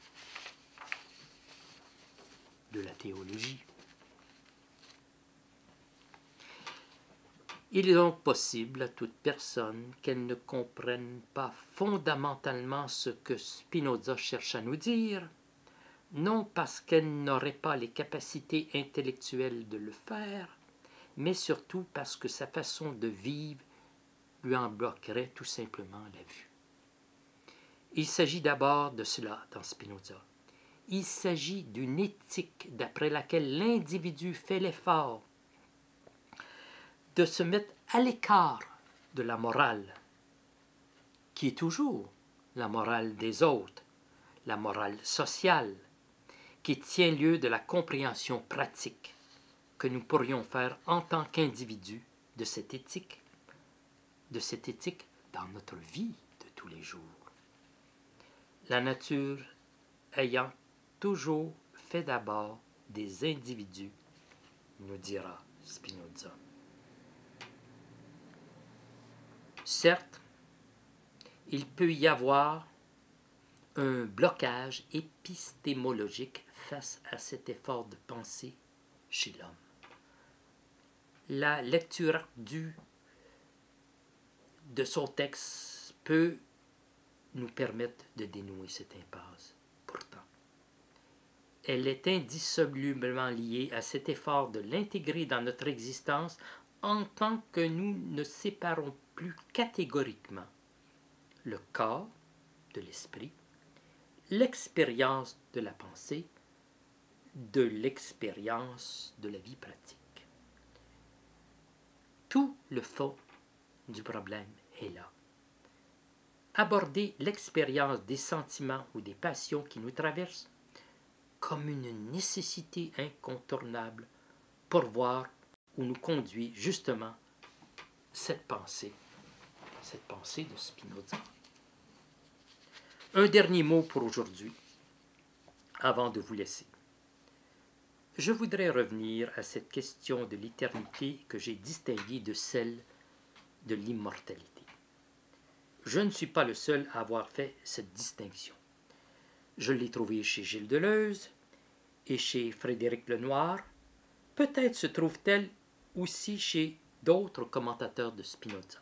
de la théologie. Il est donc possible à toute personne qu'elle ne comprenne pas fondamentalement ce que Spinoza cherche à nous dire, non parce qu'elle n'aurait pas les capacités intellectuelles de le faire, mais surtout parce que sa façon de vivre lui en bloquerait tout simplement la vue. Il s'agit d'abord de cela dans Spinoza. Il s'agit d'une éthique d'après laquelle l'individu fait l'effort de se mettre à l'écart de la morale, qui est toujours la morale des autres, la morale sociale, qui tient lieu de la compréhension pratique que nous pourrions faire en tant qu'individus de cette éthique dans notre vie de tous les jours. La nature ayant toujours fait d'abord des individus, nous dira Spinoza. Certes, il peut y avoir un blocage épistémologique face à cet effort de pensée chez l'homme. La lecture ardue de son texte peut nous permettre de dénouer cette impasse. Pourtant, elle est indissolublement liée à cet effort de l'intégrer dans notre existence en tant que nous ne séparons plus catégoriquement le corps de l'esprit, l'expérience de la pensée, de l'expérience de la vie pratique. Tout le fond du problème est là. Aborder l'expérience des sentiments ou des passions qui nous traversent comme une nécessité incontournable pour voir où nous conduit justement cette pensée de Spinoza. Un dernier mot pour aujourd'hui, avant de vous laisser. Je voudrais revenir à cette question de l'éternité que j'ai distinguée de celle de l'immortalité. Je ne suis pas le seul à avoir fait cette distinction. Je l'ai trouvée chez Gilles Deleuze et chez Frédéric Lenoir. Peut-être se trouve-t-elle aussi chez d'autres commentateurs de Spinoza.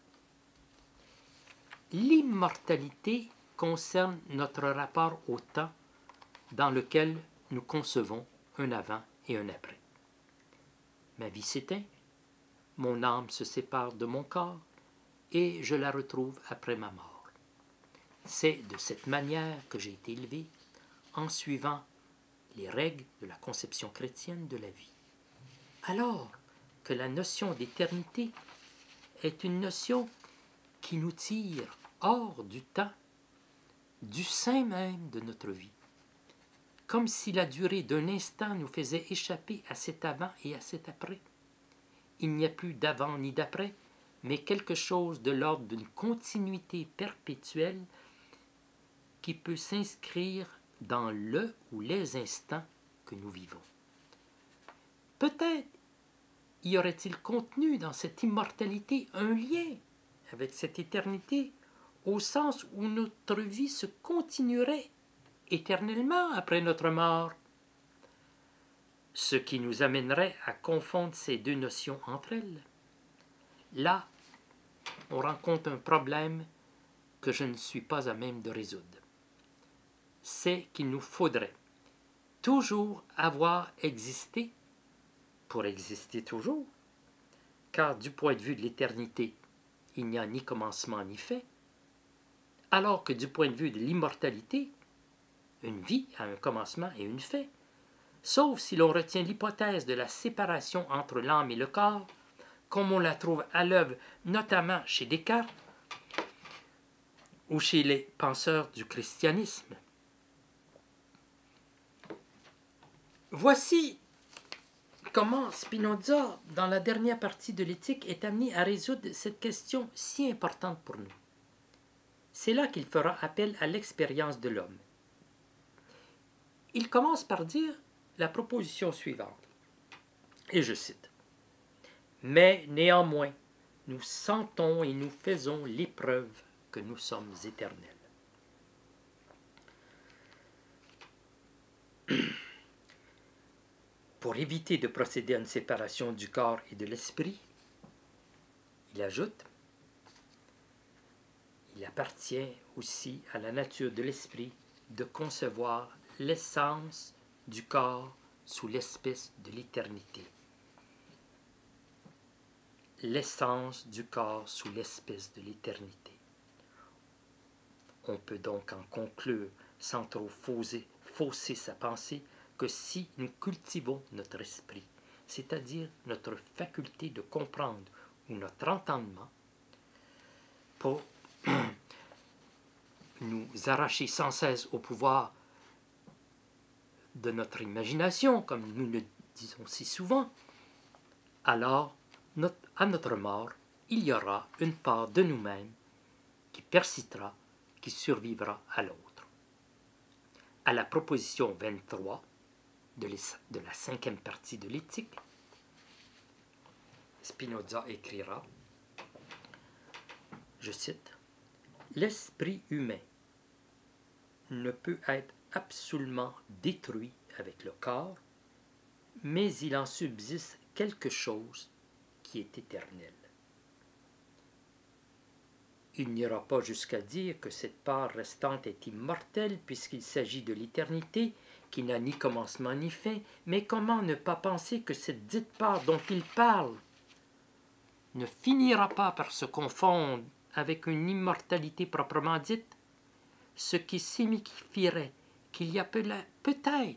L'immortalité concerne notre rapport au temps dans lequel nous concevons un avant et un après. Ma vie s'éteint, mon âme se sépare de mon corps et je la retrouve après ma mort. C'est de cette manière que j'ai été élevé, en suivant les règles de la conception chrétienne de la vie. Alors que la notion d'éternité est une notion qui nous tire hors du temps, du sein même de notre vie, comme si la durée d'un instant nous faisait échapper à cet avant et à cet après. Il n'y a plus d'avant ni d'après, mais quelque chose de l'ordre d'une continuité perpétuelle qui peut s'inscrire dans le ou les instants que nous vivons. Peut-être y aurait-il contenu dans cette immortalité un lien avec cette éternité, au sens où notre vie se continuerait éternellement après notre mort, ce qui nous amènerait à confondre ces deux notions entre elles. Là, on rencontre un problème que je ne suis pas à même de résoudre. C'est qu'il nous faudrait toujours avoir existé pour exister toujours, car du point de vue de l'éternité, il n'y a ni commencement ni fin, alors que du point de vue de l'immortalité, une vie a un commencement et une fin, sauf si l'on retient l'hypothèse de la séparation entre l'âme et le corps, comme on la trouve à l'œuvre notamment chez Descartes ou chez les penseurs du christianisme. Voici comment Spinoza, dans la dernière partie de l'éthique, est amené à résoudre cette question si importante pour nous. C'est là qu'il fera appel à l'expérience de l'homme. Il commence par dire la proposition suivante, et je cite, « Mais néanmoins, nous sentons et nous faisons l'épreuve que nous sommes éternels. » Pour éviter de procéder à une séparation du corps et de l'esprit, il ajoute, il appartient aussi à la nature de l'esprit de concevoir l'essence du corps sous l'espèce de l'éternité. L'essence du corps sous l'espèce de l'éternité. On peut donc en conclure, sans trop fausser sa pensée, que si nous cultivons notre esprit, c'est-à-dire notre faculté de comprendre ou notre entendement, pour nous arracher sans cesse au pouvoir de notre imagination, comme nous le disons si souvent, alors, à notre mort, il y aura une part de nous-mêmes qui persistera, qui survivra à l'autre. À la proposition 23 de la 5e partie de l'éthique, Spinoza écrira, je cite, « L'esprit humain ne peut être absolument détruit avec le corps, mais il en subsiste quelque chose qui est éternel. Il n'ira pas jusqu'à dire que cette part restante est immortelle puisqu'il s'agit de l'éternité qui n'a ni commencement ni fin, mais comment ne pas penser que cette dite part dont il parle ne finira pas par se confondre avec une immortalité proprement dite, ce qui signifierait qu'il y a peut-être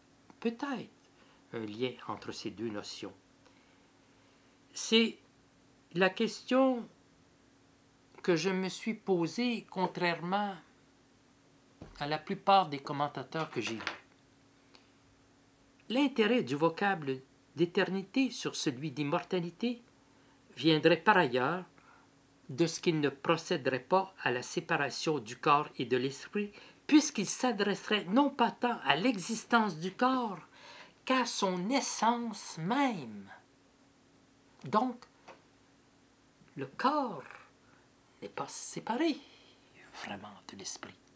un lien entre ces deux notions. C'est la question que je me suis posée contrairement à la plupart des commentateurs que j'ai lus. L'intérêt du vocable d'éternité sur celui d'immortalité viendrait par ailleurs de ce qu'il ne procéderait pas à la séparation du corps et de l'esprit, puisqu'il s'adresserait non pas tant à l'existence du corps qu'à son essence même. Donc, le corps n'est pas séparé vraiment de l'esprit.